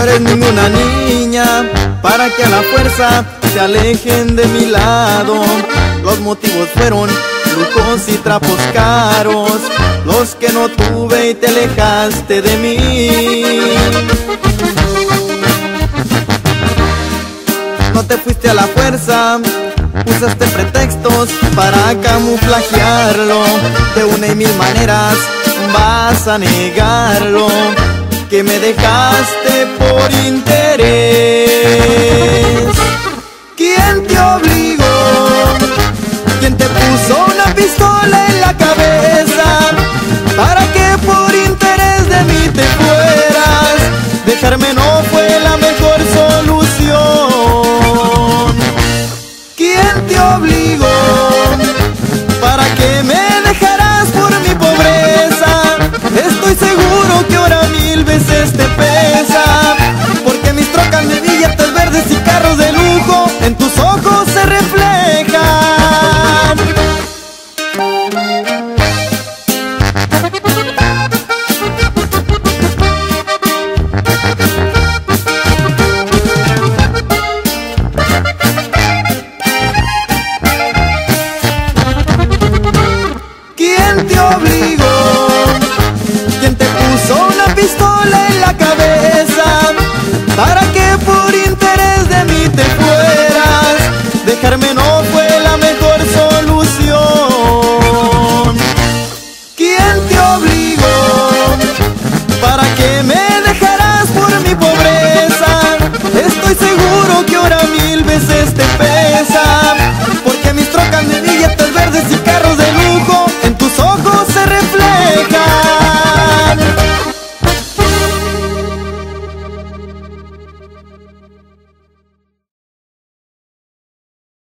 eres ninguna niña para que a la fuerza se alejen de mi lado. Los motivos fueron lujos y trapos caros, los que no tuve y te alejaste de mí. No te fuiste a la fuerza, usaste pretextos para camuflajearlo. De una y mil maneras vas a negarlo, que me dejaste por interés. ¿Quién te obligó? ¿Quién te puso una pistola en la cabeza para que por interés de mí te fueras? Dejarme no fue la mejor solución. ¿Quién te obligó? ¿Para que me dejaras por mi pobreza? Estoy seguro que ahora mil veces te pesa, porque mis trocas de billetes verdes y carros de lujo en tus ojos se reflejan. ¿Quién te obligó? ¿Quién te puso una pistola en la cabeza para que